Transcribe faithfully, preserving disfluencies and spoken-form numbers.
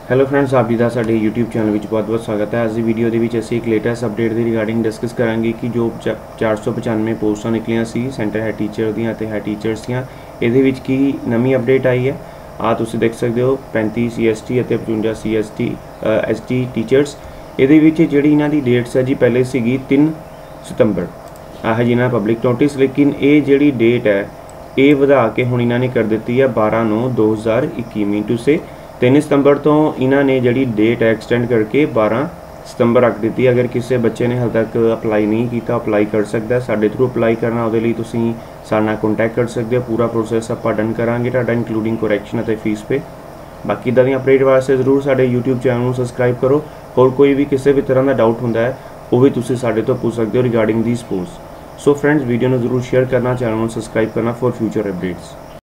Hello friends, आप जी का साडे यूट्यूब चैनल में बहुत बहुत स्वागत है। अज की वीडियो के असी एक लेटेस्ट अपडेट की रिगार्डिंग डिस्कस करांगे कि जो चार सौ पचानवे पोस्टां निकलियां सी सेंटर हैड टीचर दियां ते हैड टीचर्स दियां, इहदे विच की नवी अपडेट आई है। आ तुसीं देख सकते हो पैंती सी एस टी और पचवंजा C S T S T teachers. इहदे विच जिहड़ी इन्हां दी डेट्स है जी पहले सीगी तीन सितंबर, आह जी इन्हां पब्लिक नोटिस, लेकिन ये जिहड़ी डेट है ये वधा के हुण इन्हां ने कर दित्ती है बारह नौ दो हज़ार इक्की मीन टू से तीन सितंबर तो इन्हां ने जिहड़ी डेट एक्सटेंड करके बारह सितंबर रख दी। अगर किसी बच्चे ने हाल तक अपलाई नहीं किया अपलाई कर सकता है, साडे थ्रू अपलाई करना उहदे लई तुसीं साडे नाल कॉन्टैक्ट कर सकते हो। पूरा प्रोसैस आपां डन करांगे तुहाडा इंक्लूडिंग करैक्शन अते फीस पे। बाकी इदां दी अपडेट वास्ते जरूर साडे यूट्यूब चैनल नूं सबसक्राइब करो। होर कोई भी किसी भी तरह का डाउट हुंदा है वो भी तुसीं साडे तो पूछ सकते हो regarding these post. So friends, video नूं जरूर शेयर करना, चैनल नूं सबसक्राइब करना फॉर फ्यूचर अपडेट्स।